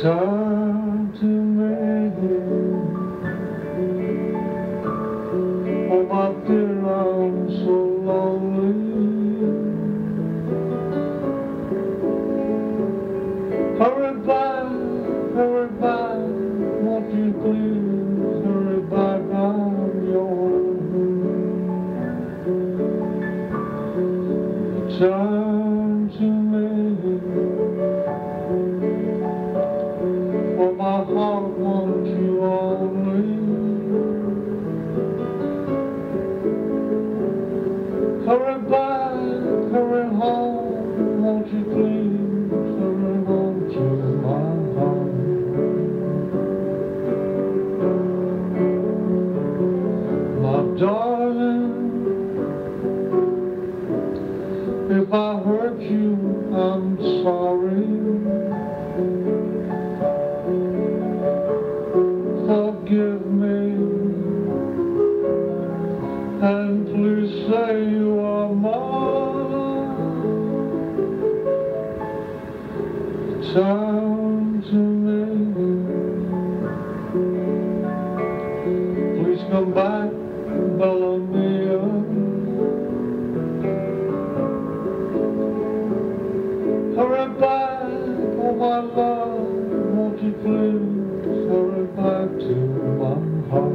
Time to make it. Oh my dear, I'm so lonely. Hurry back, won't you please hurry back, I'm yours. Time to make it. For my heart wants you only. Hurry back, hurry home, won't you please hurry home to my heart. My darling, if I hurt you, I'm sorry. Forgive me, and please say you are mine. Time to make it. Please come back, Bellamia. Hurry back, oh my love, won't you please hurry back to my heart.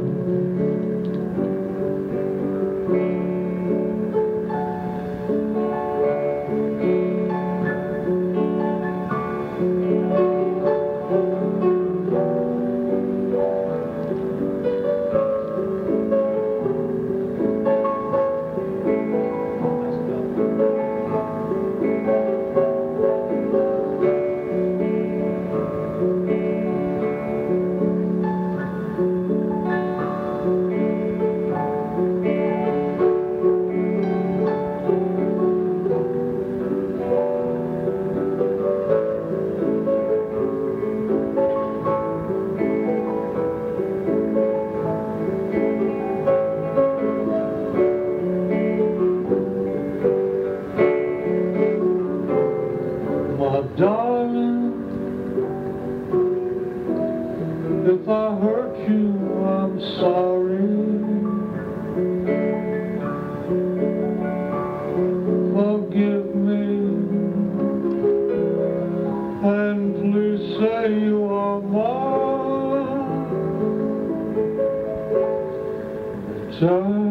My darling, if I hurt you, I'm sorry. Forgive me, and please say you are mine.